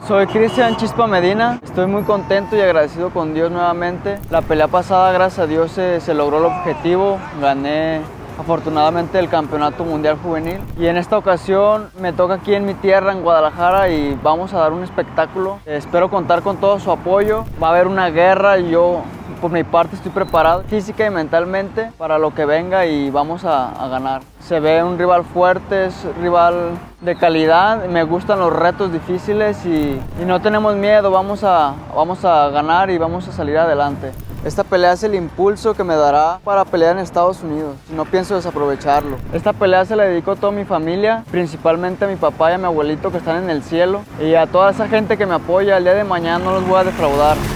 Soy Cristian Chispa Medina, estoy muy contento y agradecido con Dios nuevamente. La pelea pasada, gracias a Dios, se logró el objetivo, gané afortunadamente el Campeonato Mundial Juvenil y en esta ocasión me toca aquí en mi tierra, en Guadalajara, y vamos a dar un espectáculo. Espero contar con todo su apoyo. Va a haber una guerra y yo por mi parte estoy preparado física y mentalmente para lo que venga y vamos a ganar. Se ve un rival fuerte, es rival de calidad, me gustan los retos difíciles y no tenemos miedo, vamos a ganar y vamos a salir adelante. Esta pelea es el impulso que me dará para pelear en Estados Unidos y no pienso desaprovecharlo. Esta pelea se la dedico a toda mi familia, principalmente a mi papá y a mi abuelito que están en el cielo, y a toda esa gente que me apoya. El día de mañana no los voy a defraudar.